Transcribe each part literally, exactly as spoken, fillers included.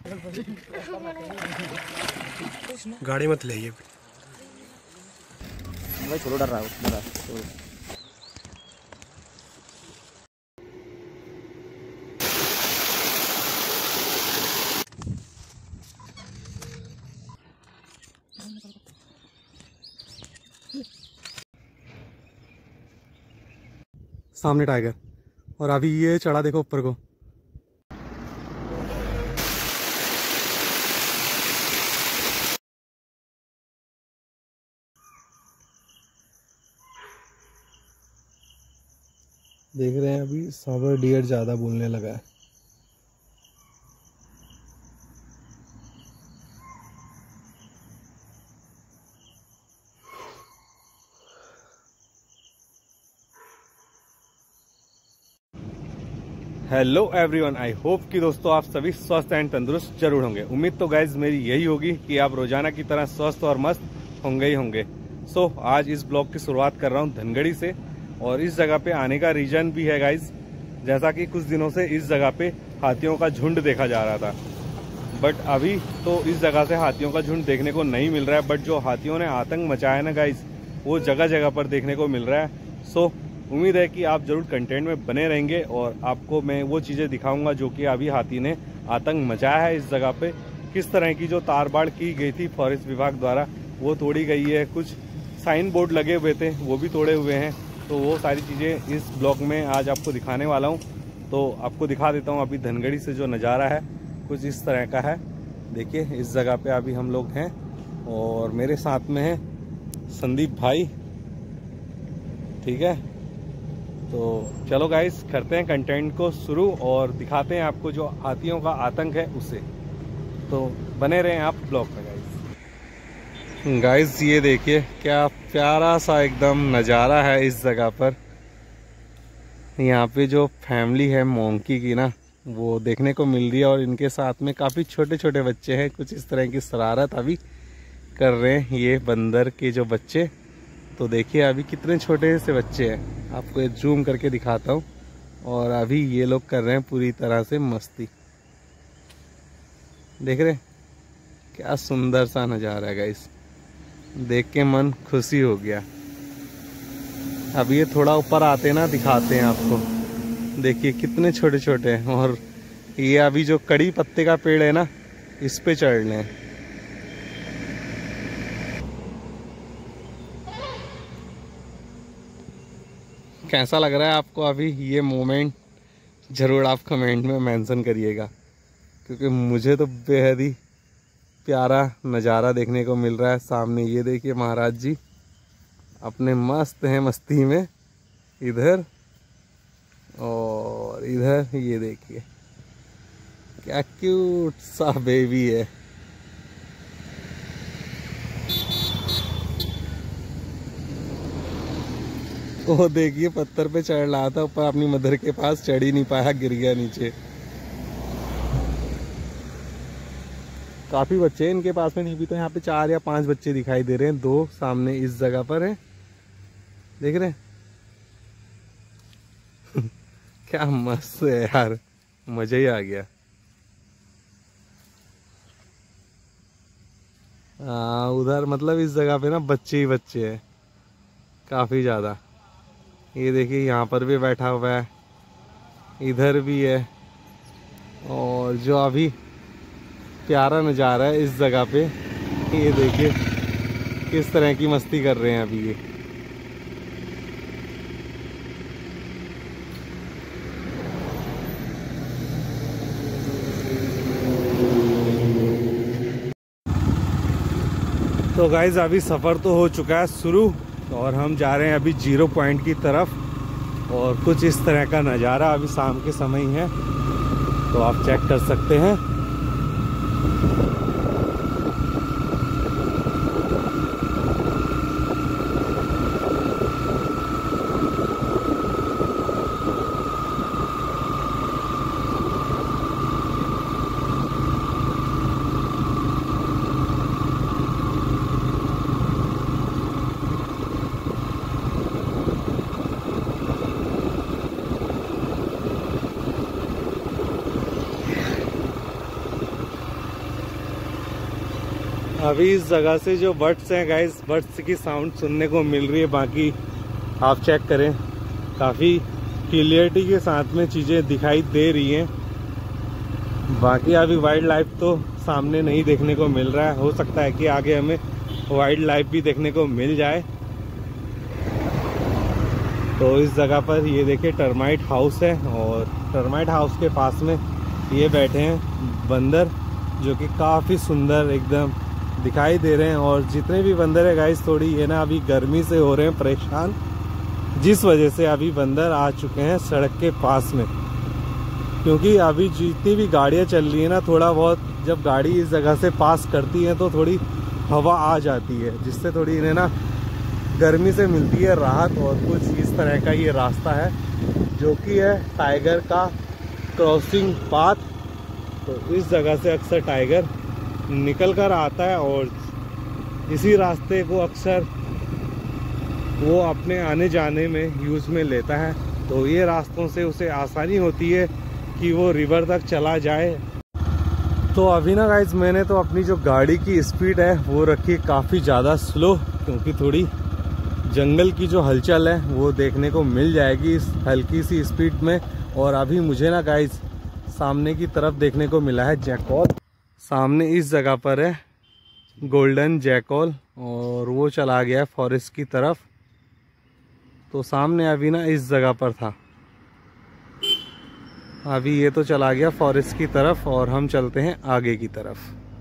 गाड़ी मत ले भाई, छोड़ो डर रहा है मेरा। सामने टाइगर, और अभी ये चढ़ा देखो ऊपर को। देख रहे हैं अभी साबर डियर ज्यादा बोलने लगा है। हेलो एवरीवन, आई होप कि दोस्तों आप सभी स्वस्थ एंड तंदुरुस्त जरूर होंगे। उम्मीद तो गाइज मेरी यही होगी कि आप रोजाना की तरह स्वस्थ और मस्त होंगे ही होंगे। सो so, आज इस ब्लॉग की शुरुआत कर रहा हूँ धनगढ़ी से, और इस जगह पे आने का रीजन भी है गाइज, जैसा कि कुछ दिनों से इस जगह पे हाथियों का झुंड देखा जा रहा था, बट अभी तो इस जगह से हाथियों का झुंड देखने को नहीं मिल रहा है। बट जो हाथियों ने आतंक मचाया ना गाइज, वो जगह जगह पर देखने को मिल रहा है। सो so, उम्मीद है कि आप जरूर कंटेंट में बने रहेंगे और आपको मैं वो चीज़ें दिखाऊंगा जो कि अभी हाथी ने आतंक मचाया है इस जगह पे। किस तरह की जो तारबाड़ की गई थी फॉरेस्ट विभाग द्वारा वो तोड़ी गई है, कुछ साइन बोर्ड लगे हुए थे वो भी तोड़े हुए हैं। तो वो सारी चीज़ें इस ब्लॉग में आज आपको दिखाने वाला हूँ। तो आपको दिखा देता हूँ अभी धनगढ़ी से जो नज़ारा है कुछ इस तरह का है। देखिए इस जगह पे अभी हम लोग हैं और मेरे साथ में है संदीप भाई, ठीक है। तो चलो गाइस करते हैं कंटेंट को शुरू और दिखाते हैं आपको जो हाथियों का आतंक है उसे। तो बने रहें आप ब्लॉग में गाइस। गाइस ये देखिए क्या प्यारा सा एकदम नज़ारा है इस जगह पर। यहाँ पे जो फैमिली है मोंकी की ना, वो देखने को मिल रही है और इनके साथ में काफ़ी छोटे छोटे बच्चे हैं। कुछ इस तरह की शरारत अभी कर रहे हैं ये बंदर के जो बच्चे। तो देखिए अभी कितने छोटे से बच्चे हैं, आपको ये जूम करके दिखाता हूँ। और अभी ये लोग कर रहे हैं पूरी तरह से मस्ती। देख रहे क्या सुंदर सा नज़ारा है गाइस, देख के मन खुशी हो गया। अभी ये थोड़ा ऊपर आते ना दिखाते हैं आपको। देखिए कितने छोटे छोटे हैं और ये अभी जो कड़ी पत्ते का पेड़ है ना इस पे चढ़ रहे हैं। कैसा लग रहा है आपको अभी ये मोमेंट, ज़रूर आप कमेंट में मेंशन करिएगा, क्योंकि मुझे तो बेहद ही प्यारा नज़ारा देखने को मिल रहा है। सामने ये देखिए महाराज जी अपने मस्त हैं मस्ती में इधर, और इधर ये देखिए क्या क्यूट सा बेबी है। वो देखिए पत्थर पे चढ़ रहा था ऊपर अपनी मदर के पास, चढ़ ही नहीं पाया, गिर गया नीचे। काफी बच्चे हैं इनके पास में, नहीं भी तो यहाँ पे चार या पांच बच्चे दिखाई दे रहे हैं। दो सामने इस जगह पर हैं, देख रहे हैं क्या मस्त है यार, मजा ही आ गया। आ, उधर मतलब इस जगह पे ना बच्चे ही बच्चे हैं काफी ज्यादा। ये देखिए यहाँ पर भी बैठा हुआ है, इधर भी है। और जो अभी प्यारा नज़ारा है इस जगह पे, ये देखिए किस तरह की मस्ती कर रहे हैं अभी ये। तो गाइज अभी सफ़र तो हो चुका है शुरू और हम जा रहे हैं अभी जीरो पॉइंट की तरफ। और कुछ इस तरह का नज़ारा, अभी शाम के समय ही है तो आप चेक कर सकते हैं। अभी इस जगह से जो बर्ड्स हैं गाइस, बर्ड्स की साउंड सुनने को मिल रही है। बाकी आप चेक करें, काफ़ी क्लियरिटी के साथ में चीज़ें दिखाई दे रही हैं। बाकी अभी वाइल्ड लाइफ तो सामने नहीं देखने को मिल रहा है। हो सकता है कि आगे हमें वाइल्ड लाइफ भी देखने को मिल जाए। तो इस जगह पर ये देखिए टर्माइट हाउस है, और टर्माइट हाउस के पास में ये बैठे हैं बंदर, जो कि काफ़ी सुंदर एकदम दिखाई दे रहे हैं। और जितने भी बंदर है गाइस, थोड़ी ये ना अभी गर्मी से हो रहे हैं परेशान, जिस वजह से अभी बंदर आ चुके हैं सड़क के पास में। क्योंकि अभी जितनी भी गाड़ियाँ चल रही है ना, थोड़ा बहुत जब गाड़ी इस जगह से पास करती है तो थोड़ी हवा आ जाती है, जिससे थोड़ी इन्हें ना गर्मी से मिलती है राहत। और कुछ इस तरह का ये रास्ता है जो कि है टाइगर का क्रॉसिंग पाथ। तो इस जगह से अक्सर टाइगर निकल कर आता है और इसी रास्ते को अक्सर वो अपने आने जाने में यूज़ में लेता है। तो ये रास्तों से उसे आसानी होती है कि वो रिवर तक चला जाए। तो अभी ना गाइज मैंने तो अपनी जो गाड़ी की स्पीड है वो रखी काफ़ी ज़्यादा स्लो, क्योंकि थोड़ी जंगल की जो हलचल है वो देखने को मिल जाएगी इस हल्की सी स्पीड में। और अभी मुझे ना गाइज सामने की तरफ देखने को मिला है जैकॉल। सामने इस जगह पर है गोल्डन जैकॉल, और वो चला गया है फॉरेस्ट की तरफ। तो सामने अभी ना इस जगह पर था, अभी ये तो चला गया फॉरेस्ट की तरफ, और हम चलते हैं आगे की तरफ।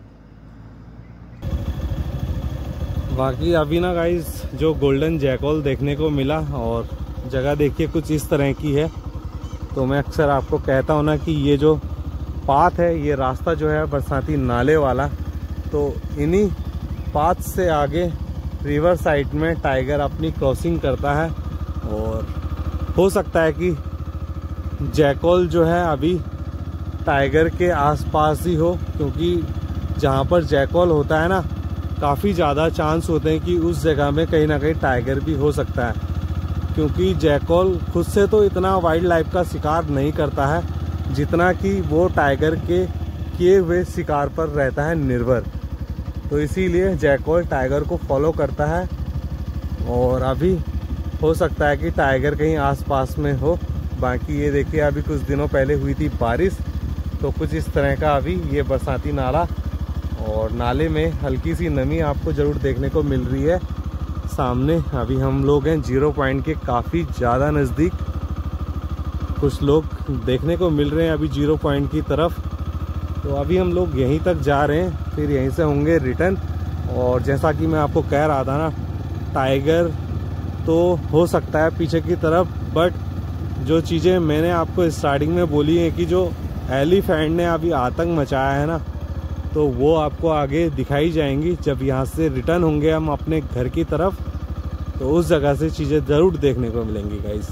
बाकी अभी ना गाइस जो गोल्डन जैकॉल देखने को मिला, और जगह देखिए कुछ इस तरह की है। तो मैं अक्सर आपको कहता हूँ ना कि ये जो पाथ है, ये रास्ता जो है बरसाती नाले वाला, तो इन्हीं पाथ से आगे रिवर साइड में टाइगर अपनी क्रॉसिंग करता है। और हो सकता है कि जैकॉल जो है अभी टाइगर के आसपास ही हो, क्योंकि जहाँ पर जैकॉल होता है ना, काफ़ी ज़्यादा चांस होते हैं कि उस जगह में कहीं ना कहीं टाइगर भी हो सकता है। क्योंकि जैकॉल खुद से तो इतना वाइल्ड लाइफ का शिकार नहीं करता है जितना कि वो टाइगर के किए हुए शिकार पर रहता है निर्भर। तो इसीलिए जैकॉल टाइगर को फॉलो करता है, और अभी हो सकता है कि टाइगर कहीं आसपास में हो। बाकी ये देखिए अभी कुछ दिनों पहले हुई थी बारिश, तो कुछ इस तरह का अभी ये बरसाती नाला, और नाले में हल्की सी नमी आपको ज़रूर देखने को मिल रही है सामने। अभी हम लोग हैं जीरो पॉइंट के काफ़ी ज़्यादा नज़दीक, कुछ लोग देखने को मिल रहे हैं अभी जीरो पॉइंट की तरफ। तो अभी हम लोग यहीं तक जा रहे हैं, फिर यहीं से होंगे रिटर्न। और जैसा कि मैं आपको कह रहा था ना, टाइगर तो हो सकता है पीछे की तरफ, बट जो चीज़ें मैंने आपको स्टार्टिंग में बोली हैं कि जो एलिफेंट ने अभी आतंक मचाया है ना, तो वो आपको आगे दिखाई जाएंगी जब यहाँ से रिटर्न होंगे हम अपने घर की तरफ। तो उस जगह से चीज़ें ज़रूर देखने को मिलेंगी गाइस।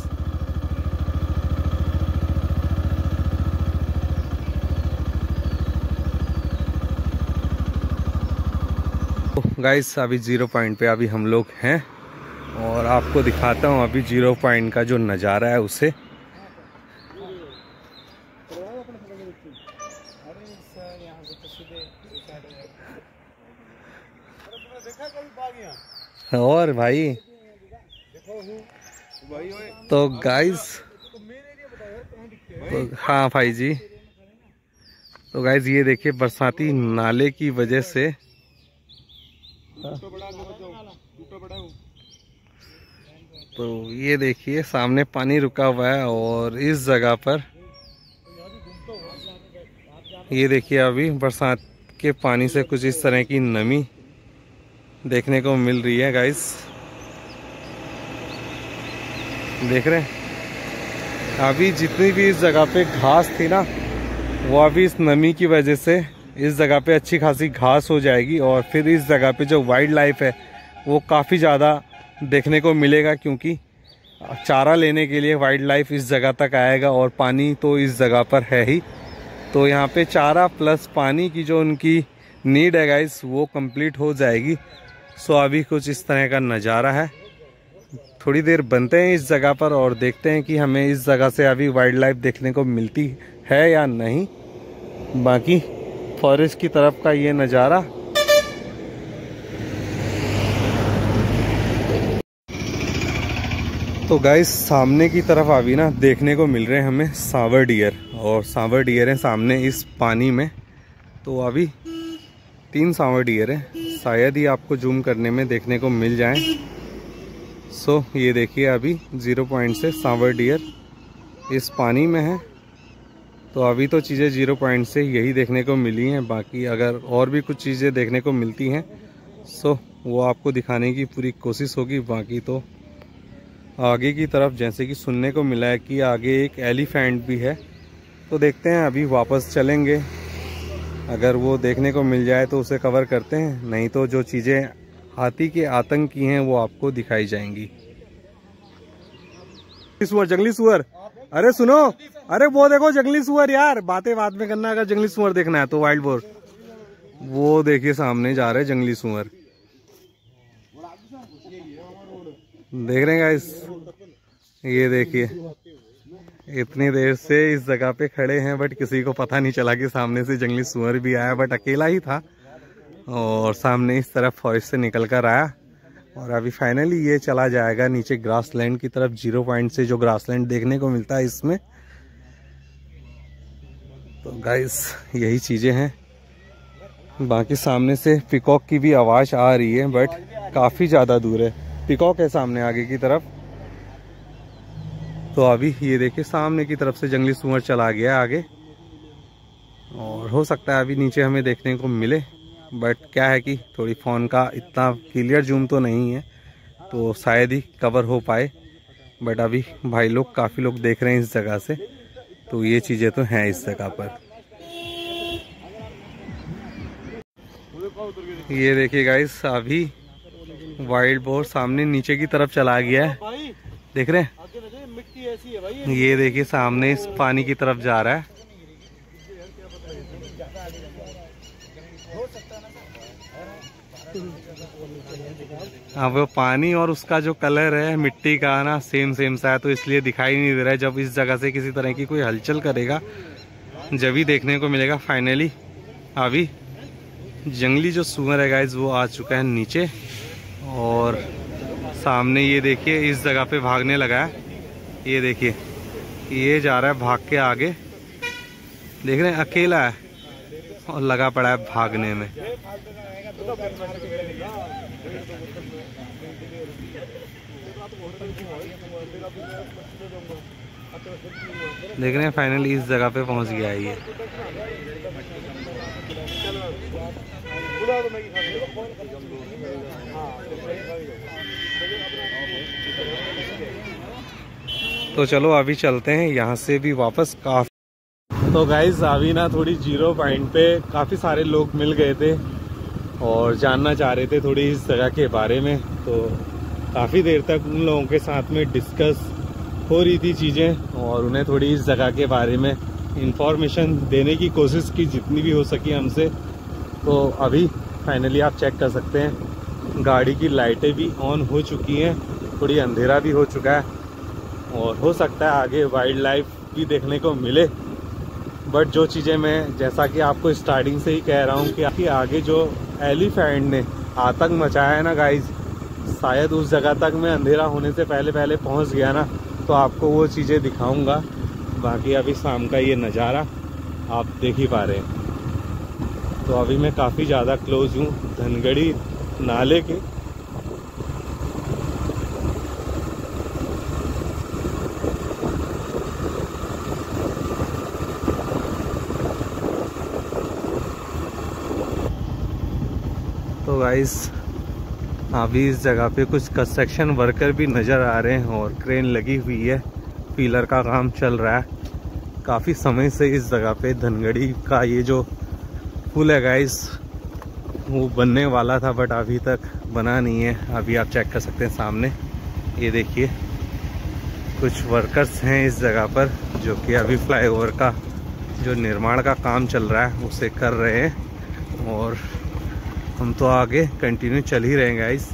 गाइस अभी जीरो पॉइंट पे अभी हम लोग हैं, और आपको दिखाता हूँ अभी जीरो पॉइंट का जो नज़ारा है उसे। और भाई तो गाइस तो हाँ भाई जी, तो गाइस ये देखिए बरसाती नाले की वजह से तो ये देखिए सामने पानी रुका हुआ है, और इस जगह पर ये देखिए अभी बरसात के पानी से कुछ इस तरह की नमी देखने को मिल रही है गाइस। देख रहे हैं अभी जितनी भी इस जगह पे घास थी ना, वो अभी इस नमी की वजह से इस जगह पे अच्छी खासी घास हो जाएगी। और फिर इस जगह पे जो वाइल्ड लाइफ है वो काफ़ी ज़्यादा देखने को मिलेगा, क्योंकि चारा लेने के लिए वाइल्ड लाइफ इस जगह तक आएगा, और पानी तो इस जगह पर है ही। तो यहाँ पे चारा प्लस पानी की जो उनकी नीड है गाइस वो कंप्लीट हो जाएगी। सो अभी कुछ इस तरह का नज़ारा है। थोड़ी देर बनते हैं इस जगह पर और देखते हैं कि हमें इस जगह से अभी वाइल्ड लाइफ देखने को मिलती है या नहीं। बाकी फॉरेस्ट की तरफ का ये नज़ारा तो गाइस सामने की तरफ अभी ना देखने को मिल रहे हैं हमें सांवर डियर, और सांवर डियर हैं सामने इस पानी में। तो अभी तीन सांवर डियर हैं, शायद ही आपको जूम करने में देखने को मिल जाएं। सो ये देखिए अभी जीरो पॉइंट से सांवर डियर इस पानी में है। तो अभी तो चीज़ें जीरो पॉइंट से यही देखने को मिली हैं, बाकी अगर और भी कुछ चीज़ें देखने को मिलती हैं सो वो आपको दिखाने की पूरी कोशिश होगी। बाकी तो आगे की तरफ जैसे कि सुनने को मिला है कि आगे एक एलिफेंट भी है, तो देखते हैं अभी वापस चलेंगे। अगर वो देखने को मिल जाए तो उसे कवर करते हैं, नहीं तो जो चीज़ें हाथी के आतंक की हैं वो आपको दिखाई जाएंगी। सुअर, जंगली सुअर, अरे सुनो, अरे वो देखो जंगली सुअर यार, बातें बाद में करना अगर जंगली सुअर देखना है तो। वाइल्ड बोर, वो देखिए सामने जा रहे जंगली सुअर, देख रहे हैं गाइस। ये देखिए इतनी देर से इस जगह पे खड़े हैं बट किसी को पता नहीं चला कि सामने से जंगली सुअर भी आया, बट अकेला ही था और सामने इस तरफ फॉरेस्ट से निकल कर आया। और अभी फाइनली ये चला जाएगा नीचे ग्रासलैंड की तरफ, जीरो पॉइंट से जो ग्रासलैंड देखने को मिलता है इसमें। तो गाइस यही चीज़ें हैं। बाकी सामने से पिकॉक की भी आवाज़ आ रही है बट काफ़ी ज़्यादा दूर है। पिकॉक है सामने आगे की तरफ। तो अभी ये देखिए सामने की तरफ से जंगली सुअर चला गया आगे, और हो सकता है अभी नीचे हमें देखने को मिले, बट क्या है कि थोड़ी फ़ोन का इतना क्लियर जूम तो नहीं है तो शायद ही कवर हो पाए। बट अभी भाई लोग काफ़ी लोग देख रहे हैं इस जगह से, तो ये चीज़ें तो हैं इस जगह पर। ये देखिए गाइस अभी वाइल्ड बोर सामने नीचे की तरफ चला गया है, देख रहे हैं। ये देखिए सामने इस पानी की तरफ जा रहा है। हाँ वो पानी और उसका जो कलर है मिट्टी का ना सेम सेम सा है, तो इसलिए दिखाई नहीं दे रहा है। जब इस जगह से किसी तरह की कोई हलचल करेगा जब ही देखने को मिलेगा। फाइनली अभी जंगली जो सुअर है गाइस वो आ चुका है नीचे, और सामने ये देखिए इस जगह पे भागने लगा है। ये देखिए ये जा रहा है भाग के आगे, देख रहे हैं अकेला है और लगा पड़ा है भागने में। देख रहे हैं फाइनली इस जगह पे पहुंच गया है ये। तो चलो अभी चलते हैं यहाँ से भी वापस। काफी तो गाइस अभी ना थोड़ी जीरो पॉइंट पे काफ़ी सारे लोग मिल गए थे और जानना चाह रहे थे थोड़ी इस जगह के बारे में। तो काफ़ी देर तक उन लोगों के साथ में डिस्कस हो रही थी चीज़ें, और उन्हें थोड़ी इस जगह के बारे में इंफॉर्मेशन देने की कोशिश की जितनी भी हो सकी हमसे। तो अभी फाइनली आप चेक कर सकते हैं गाड़ी की लाइटें भी ऑन हो चुकी हैं, थोड़ी अंधेरा भी हो चुका है, और हो सकता है आगे वाइल्ड लाइफ भी देखने को मिले। बट जो चीज़ें मैं जैसा कि आपको स्टार्टिंग से ही कह रहा हूँ कि आगे जो एलिफेंट ने आतंक मचाया है ना गाइज, शायद उस जगह तक मैं अंधेरा होने से पहले पहले पहुँच गया ना तो आपको वो चीज़ें दिखाऊंगा। बाकी अभी शाम का ये नज़ारा आप देख ही पा रहे हैं। तो अभी मैं काफ़ी ज़्यादा क्लोज हूँ धनगढ़ी नाले के। तो गाइस अभी इस जगह पे कुछ कंस्ट्रक्शन वर्कर भी नज़र आ रहे हैं और क्रेन लगी हुई है, पिलर का काम चल रहा है। काफ़ी समय से इस जगह पे धनगढ़ी का ये जो पुल है गाइस वो बनने वाला था बट अभी तक बना नहीं है। अभी आप चेक कर सकते हैं सामने, ये देखिए कुछ वर्कर्स हैं इस जगह पर जो कि अभी फ्लाईओवर का जो निर्माण का काम चल रहा है उसे कर रहे हैं, और हम तो आगे कंटिन्यू चल ही रहेंगे गाइस।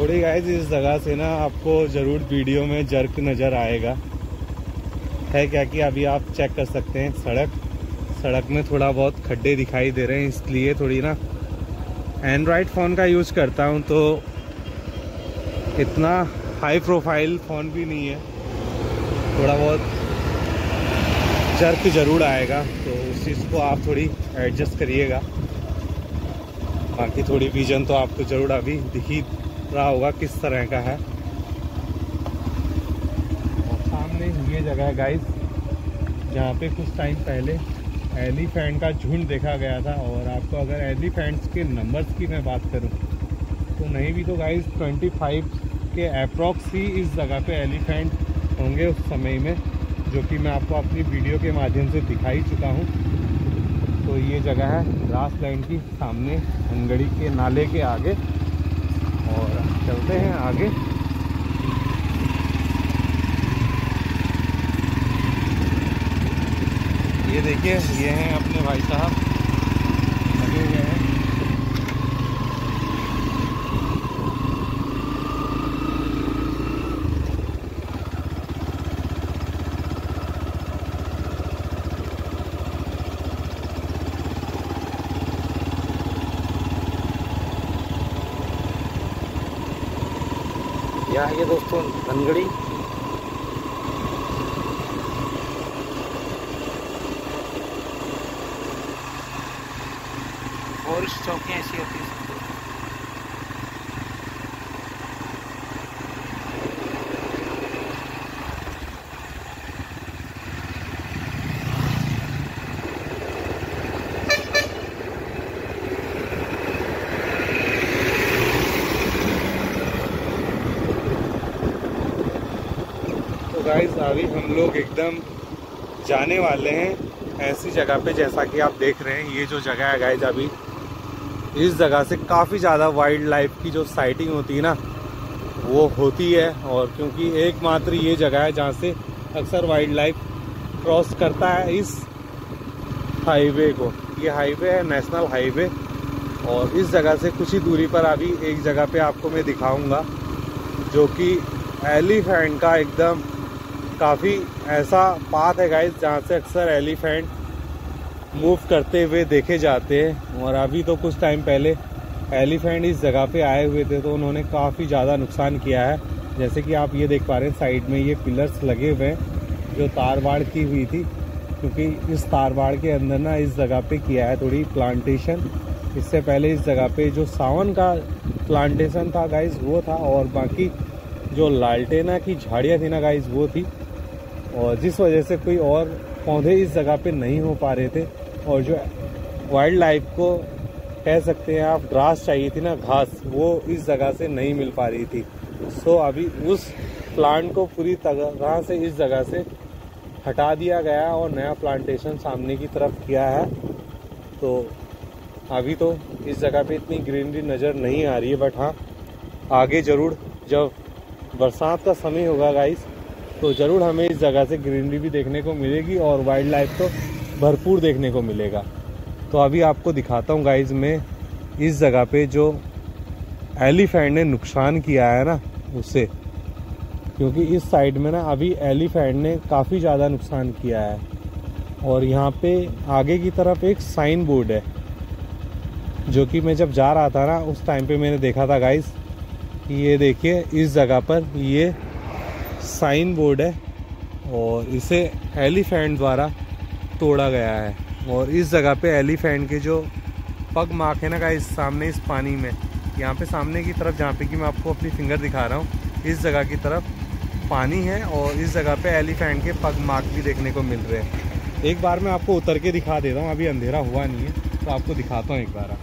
थोड़ी गाइस इस जगह से ना आपको ज़रूर वीडियो में जर्क नज़र आएगा। है क्या कि अभी आप चेक कर सकते हैं सड़क सड़क में थोड़ा बहुत खड्डे दिखाई दे रहे हैं, इसलिए थोड़ी ना एंड्रॉयड फ़ोन का यूज़ करता हूं तो इतना हाई प्रोफाइल फ़ोन भी नहीं है, थोड़ा बहुत जर्क ज़रूर आएगा, तो उस चीज़ को आप थोड़ी एडजस्ट करिएगा। बाकी थोड़ी विजन तो आपको ज़रूर अभी दिख ही रहा होगा किस तरह का है। और सामने ये जगह है गाइस जहाँ पे कुछ टाइम पहले एलिफेंट का झुंड देखा गया था। और आपको अगर एलिफेंट्स के नंबर्स की मैं बात करूं तो नहीं भी तो गाइस पच्चीस के अप्रॉक्स ही इस जगह पे एलिफेंट होंगे उस समय में, जो कि मैं आपको अपनी वीडियो के माध्यम से दिखा ही चुका हूं। तो ये जगह है ग्रास लैंड की सामने धनगढ़ी के नाले के आगे, और चलते हैं आगे। ये देखिए ये हैं अपने भाई साहब लगे हुए हैं। यहाँ ये दोस्तों धनगढ़ी, और चौकियाँ ऐसी होती हैं। तो गाइस अभी हम लोग एकदम जाने वाले हैं ऐसी जगह पे, जैसा कि आप देख रहे हैं ये जो जगह है गाइस, अभी इस जगह से काफ़ी ज़्यादा वाइल्ड लाइफ की जो साइटिंग होती है ना वो होती है। और क्योंकि एकमात्र ये जगह है जहाँ से अक्सर वाइल्ड लाइफ क्रॉस करता है इस हाईवे को। ये हाईवे है नेशनल हाईवे, और इस जगह से कुछ ही दूरी पर अभी एक जगह पे आपको मैं दिखाऊंगा जो कि एलिफेंट का एकदम काफ़ी ऐसा पाथ है गाइस जहाँ से अक्सर एलिफेंट मूव करते हुए देखे जाते हैं। और अभी तो कुछ टाइम पहले एलिफेंट इस जगह पे आए हुए थे तो उन्होंने काफ़ी ज़्यादा नुकसान किया है। जैसे कि आप ये देख पा रहे हैं साइड में ये पिलर्स लगे हुए हैं जो तार बाड़ की हुई थी, क्योंकि इस तार बाड़ के अंदर ना इस जगह पे किया है थोड़ी प्लांटेशन। इससे पहले इस जगह पे जो सावन का प्लांटेशन था गाइस वो था, और बाकी जो लालटेना की झाड़ियाँ थी ना गाइस वो थी, और जिस वजह से कोई और पौधे इस जगह पे नहीं हो पा रहे थे। और जो वाइल्ड लाइफ को कह सकते हैं आप ग्रास चाहिए थी ना, घास, वो इस जगह से नहीं मिल पा रही थी। सो अभी उस प्लांट को पूरी तरह से इस जगह से हटा दिया गया और नया प्लांटेशन सामने की तरफ किया है। तो अभी तो इस जगह पे इतनी ग्रीनरी नज़र नहीं आ रही है, बट हाँ आगे ज़रूर जब बरसात का समय होगा गाइस तो ज़रूर हमें इस जगह से ग्रीनरी भी देखने को मिलेगी और वाइल्ड लाइफ तो भरपूर देखने को मिलेगा। तो अभी आपको दिखाता हूँ गाइस मैं इस जगह पे जो एलिफेंट ने नुकसान किया है ना उससे, क्योंकि इस साइड में ना अभी एलिफेंट ने काफ़ी ज़्यादा नुकसान किया है। और यहाँ पे आगे की तरफ एक साइन बोर्ड है जो कि मैं जब जा रहा था ना उस टाइम पे मैंने देखा था गाइस। ये देखिए इस जगह पर ये साइन बोर्ड है और इसे एलिफेंट द्वारा तोड़ा गया है। और इस जगह पे एलिफेंट के जो पग मार्क है ना गाइस सामने इस पानी में, यहाँ पे सामने की तरफ जहाँ पे कि मैं आपको अपनी फिंगर दिखा रहा हूँ, इस जगह की तरफ पानी है और इस जगह पे एलिफेंट के पग मार्क भी देखने को मिल रहे हैं। एक बार मैं आपको उतर के दिखा देता हूँ, अभी अंधेरा हुआ नहीं है तो आपको दिखाता हूँ एक बार।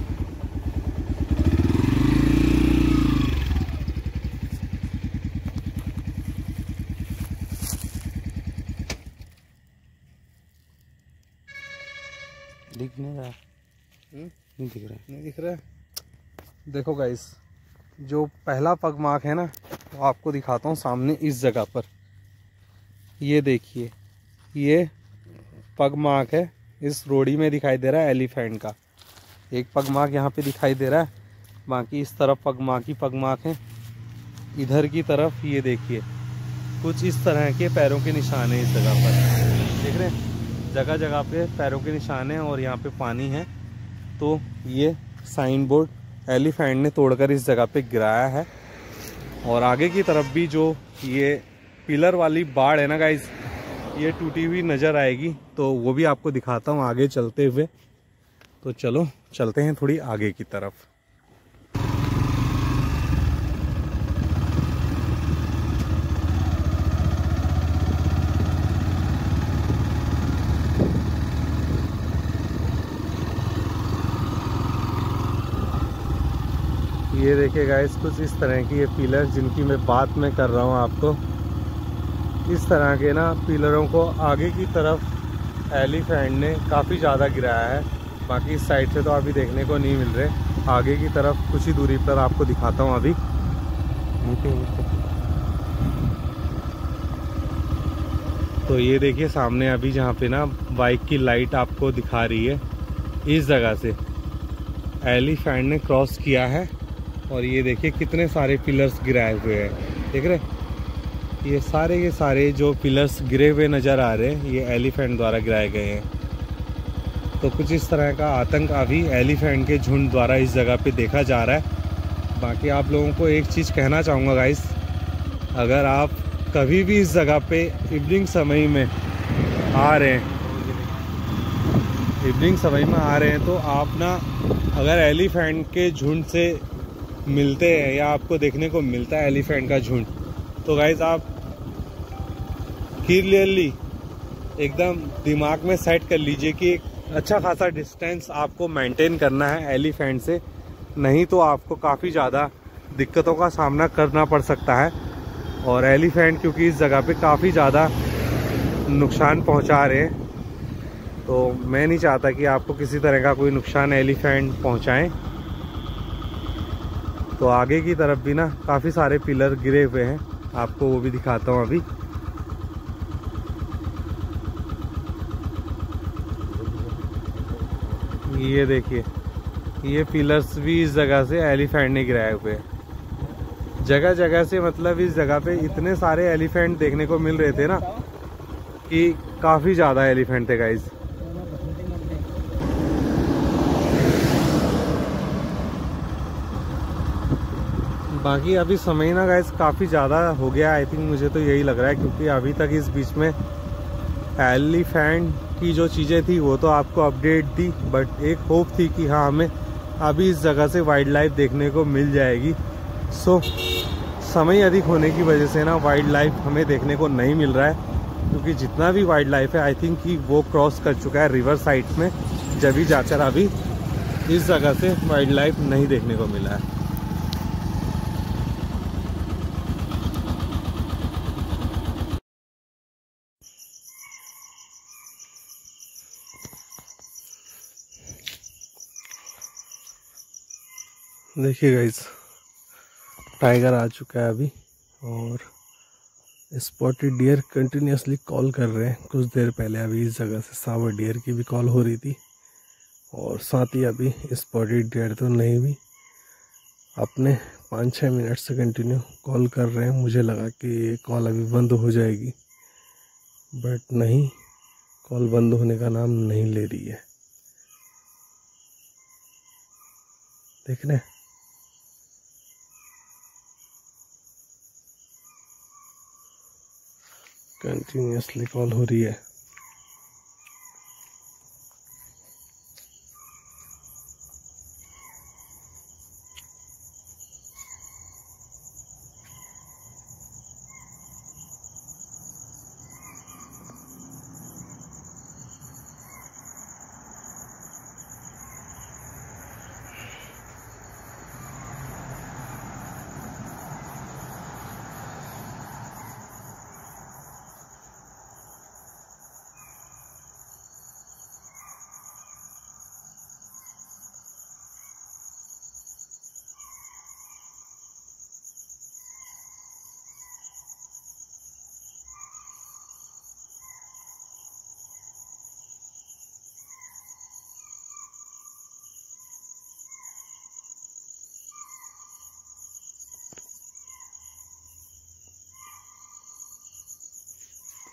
दिख नहीं रहा? नहीं दिख रहा? नहीं दिख रहा? देखो गाइस जो पहला पग मार्क है ना वो आपको दिखाता हूँ सामने इस जगह पर। ये देखिए ये पग मार्क है, इस रोड़ी में दिखाई दे रहा है एलिफेंट का। एक पग मार्क यहाँ पे दिखाई दे रहा है, बाकी इस तरफ पग मार्क ही पग मार्क है। इधर की तरफ ये देखिए कुछ इस तरह के पैरों के निशान हैं इस जगह पर, देख रहे हैं, जगह जगह पे पैरों के निशान हैं और यहाँ पे पानी है। तो ये साइन बोर्ड एलिफेंट ने तोड़कर इस जगह पे गिराया है। और आगे की तरफ भी जो ये पिलर वाली बाड़ है ना गाइज, ये टूटी हुई नज़र आएगी, तो वो भी आपको दिखाता हूँ आगे चलते हुए। तो चलो चलते हैं थोड़ी आगे की तरफ। ये देखिए गाइस कुछ इस तरह की ये पिलर जिनकी मैं बात में कर रहा हूँ आपको, इस तरह के ना पिलरों को आगे की तरफ एलिफेंट ने काफ़ी ज़्यादा गिराया है। बाकी इस साइड से तो अभी देखने को नहीं मिल रहे, आगे की तरफ कुछ ही दूरी पर आपको दिखाता हूँ अभी। तो ये देखिए सामने अभी जहाँ पे ना बाइक की लाइट आपको दिखा रही है, इस जगह से एलिफेंट ने क्रॉस किया है। और ये देखिए कितने सारे पिलर्स गिराए हुए हैं, देख रहे, ये सारे के सारे जो पिलर्स गिरे हुए नज़र आ रहे हैं ये एलिफेंट द्वारा गिराए गए हैं। तो कुछ इस तरह का आतंक अभी एलिफेंट के झुंड द्वारा इस जगह पे देखा जा रहा है। बाकी आप लोगों को एक चीज़ कहना चाहूँगा गाइस, अगर आप कभी भी इस जगह पे इवनिंग समय में आ रहे हैं इवनिंग समय में आ रहे हैं तो आप ना अगर एलिफेंट के झुंड से मिलते हैं या आपको देखने को मिलता है एलिफेंट का झुंड, तो गाइस आप क्लियरली एकदम दिमाग में सेट कर लीजिए कि एक अच्छा खासा डिस्टेंस आपको मेंटेन करना है एलिफेंट से, नहीं तो आपको काफ़ी ज़्यादा दिक्कतों का सामना करना पड़ सकता है। और एलिफेंट क्योंकि इस जगह पे काफ़ी ज़्यादा नुकसान पहुंचा रहे हैं, तो मैं नहीं चाहता कि आपको किसी तरह का कोई नुकसान एलिफेंट पहुंचाएं। तो आगे की तरफ भी ना काफ़ी सारे पिलर गिरे हुए हैं, आपको वो भी दिखाता हूँ अभी। ये देखिए ये पिलर्स भी इस जगह से एलिफेंट ने गिराए हुए हैं, जगह जगह से, मतलब इस जगह पे इतने सारे एलिफेंट देखने को मिल रहे थे ना कि काफ़ी ज़्यादा एलिफेंट थे गाइज। बाकी अभी समय ना गाइस काफ़ी ज़्यादा हो गया, आई थिंक मुझे तो यही लग रहा है, क्योंकि अभी तक इस बीच में एलिफेंट की जो चीज़ें थी वो तो आपको अपडेट दी, बट एक होप थी कि हाँ हमें अभी इस जगह से वाइल्ड लाइफ देखने को मिल जाएगी। सो समय अधिक होने की वजह से ना वाइल्ड लाइफ हमें देखने को नहीं मिल रहा है, क्योंकि जितना भी वाइल्ड लाइफ है आई थिंक कि वो क्रॉस कर चुका है रिवर साइड में, जब भी जाकर अभी इस जगह से वाइल्ड लाइफ नहीं देखने को मिला है। देखिए गाइस टाइगर आ चुका है अभी, और स्पॉटेड डियर कंटिन्यूसली कॉल कर रहे हैं। कुछ देर पहले अभी इस जगह से सावर डियर की भी कॉल हो रही थी, और साथ ही अभी स्पॉटेड डियर तो नहीं भी अपने पाँच छः मिनट से कंटिन्यू कॉल कर रहे हैं। मुझे लगा कि ये कॉल अभी बंद हो जाएगी, बट नहीं, कॉल बंद होने का नाम नहीं ले रही है। देख रहे हैं कंटिन्यूसली कॉल हो रही है।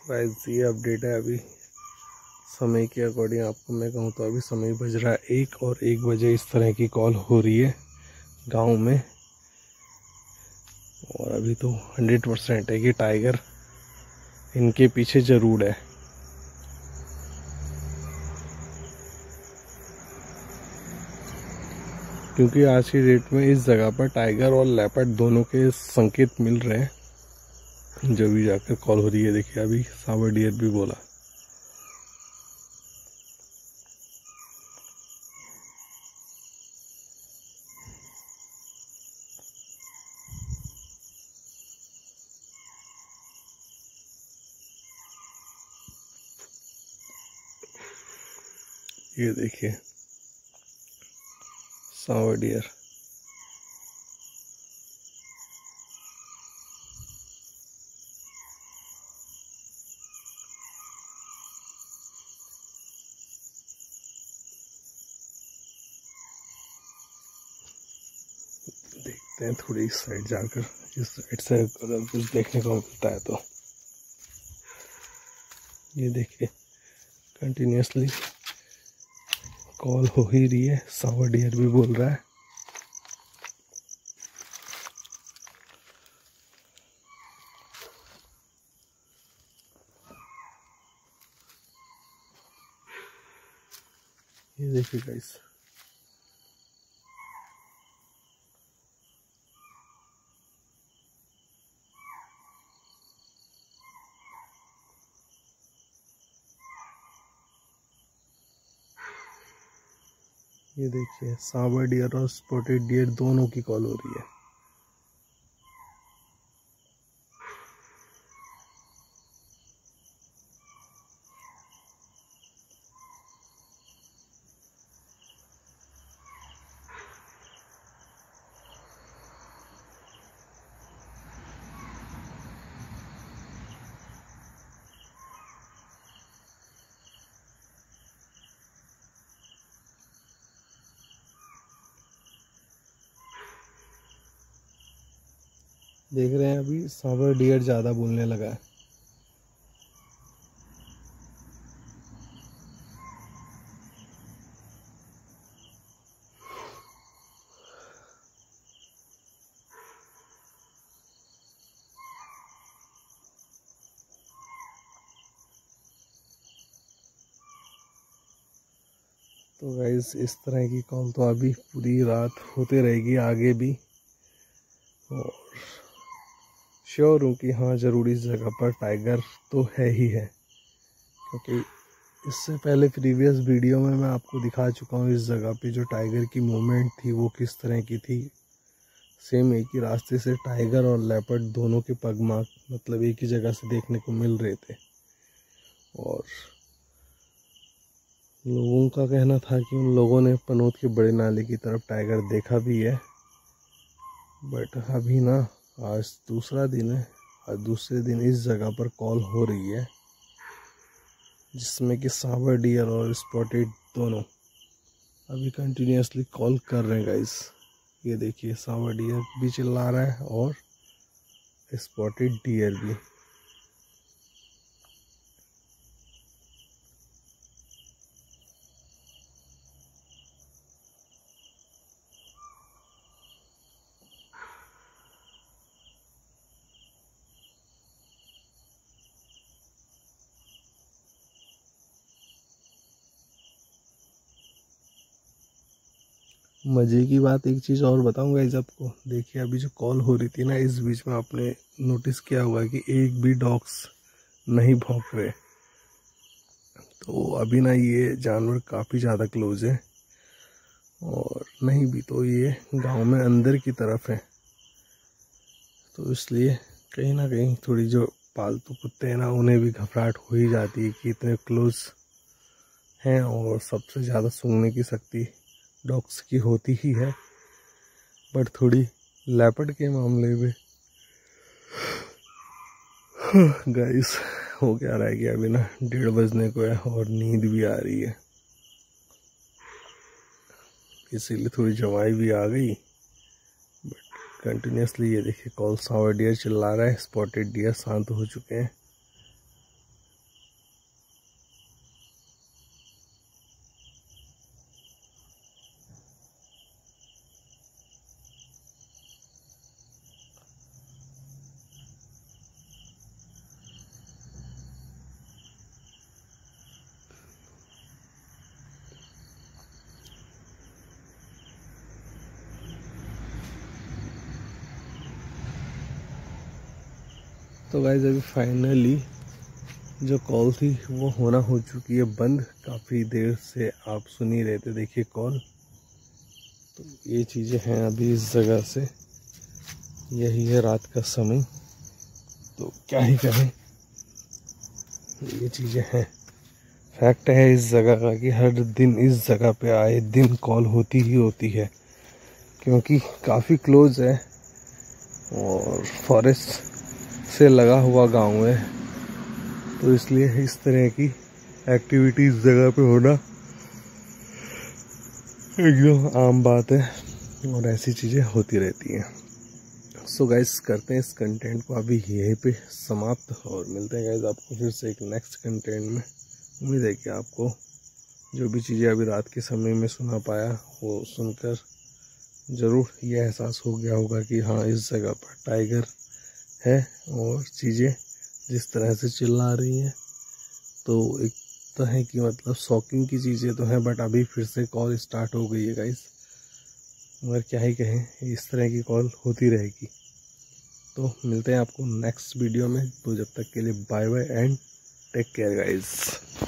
गाइस ये अपडेट है अभी समय के अकॉर्डिंग। आपको मैं कहूँ तो अभी समय बज रहा है एक और एक बजे इस तरह की कॉल हो रही है गांव में। और अभी तो हंड्रेड परसेंट है कि टाइगर इनके पीछे जरूर है। क्योंकि आज की डेट में इस जगह पर टाइगर और लेपर्ड दोनों के संकेत मिल रहे हैं। जो भी जाकर कॉल हो रही है, देखिए अभी सांबर डियर भी बोला। ये देखिए सांबर डियर। देखते हैं थोड़ी इस साइड जाकर, इस साइड से अगर कुछ देखने को मिलता है तो। ये देखिए कंटिन्यूसली कॉल हो ही रही है। सांबर डियर भी बोल रहा है। ये देखिए गाइस, ये देखिए सांबर डियर और स्पॉटेड डियर दोनों की कॉल हो रही है। देख रहे हैं अभी सांबर डियर ज़्यादा बोलने लगा है। तो गाइस इस तरह की कॉल तो अभी पूरी रात होते रहेगी आगे भी। और श्योर हूँ कि हाँ ज़रूर इस जगह पर टाइगर तो है ही है। क्योंकि इससे पहले प्रीवियस वीडियो में मैं आपको दिखा चुका हूँ इस जगह पे जो टाइगर की मूवमेंट थी वो किस तरह की थी। सेम एक ही रास्ते से टाइगर और लेपर्ड दोनों के पगमार्क मतलब एक ही जगह से देखने को मिल रहे थे। और लोगों का कहना था कि उन लोगों ने पनोत के बड़े नाले की तरफ टाइगर देखा भी है। बट अभी ना आज दूसरा दिन है और दूसरे दिन इस जगह पर कॉल हो रही है जिसमें कि सांबर डियर और स्पॉटेड दोनों अभी कंटिन्यूसली कॉल कर रहे हैं गाइस। ये देखिए सांबर डियर भी चिल्ला रहा है और स्पॉटेड डियर भी। मज़े की बात एक चीज़ और बताऊंगा इस आपको। देखिए अभी जो कॉल हो रही थी ना, इस बीच में आपने नोटिस किया होगा कि एक भी डॉग्स नहीं भौंक रहे। तो अभी ना ये जानवर काफ़ी ज़्यादा क्लोज है और नहीं भी तो ये गांव में अंदर की तरफ है। तो इसलिए कहीं ना कहीं थोड़ी जो पालतू कुत्ते हैं ना उन्हें भी घबराहट हो ही जाती है कि इतने क्लोज हैं। और सबसे ज़्यादा सूंघने की शक्ति डॉग्स की होती ही है। बट थोड़ी लेपर्ड के मामले में गाइस हो क्या रहा है कि अभी ना डेढ़ बजने को है और नींद भी आ रही है, इसीलिए थोड़ी जवाई भी आ गई। बट कंटिन्यूसली ये देखिए कॉल सांबर डियर चिल्ला रहा है, स्पॉटेड डियर शांत हो चुके हैं। तो गाइस अभी फाइनली जो कॉल थी वो होना हो चुकी है बंद। काफ़ी देर से आप सुन ही रहे थे, देखिए कॉल। तो ये चीज़ें हैं अभी इस जगह से, यही है रात का समय, तो क्या ही कहें, ये चीज़ें हैं। फैक्ट है इस जगह का कि हर दिन इस जगह पे आए दिन कॉल होती ही होती है, क्योंकि काफ़ी क्लोज है और फॉरेस्ट से लगा हुआ गांव है, तो इसलिए इस तरह की एक्टिविटी इस जगह पे होना एकदम आम बात है और ऐसी चीज़ें होती रहती हैं। सो गाइस करते हैं इस कंटेंट को अभी यहीं पे समाप्त और मिलते हैं गाइस आपको फिर से एक नेक्स्ट कंटेंट में। उम्मीद है कि आपको जो भी चीज़ें अभी रात के समय में सुना पाया वो सुनकर ज़रूर ये एहसास हो गया होगा कि हाँ इस जगह पर टाइगर है और चीज़ें जिस तरह से चिल्ला रही हैं, तो एक तो है कि मतलब शॉकिंग की चीज़ें तो हैं, बट अभी फिर से कॉल स्टार्ट हो गई है गाइस। मगर क्या ही कहें, इस तरह की कॉल होती रहेगी। तो मिलते हैं आपको नेक्स्ट वीडियो में, तो जब तक के लिए bye bye and take care guys.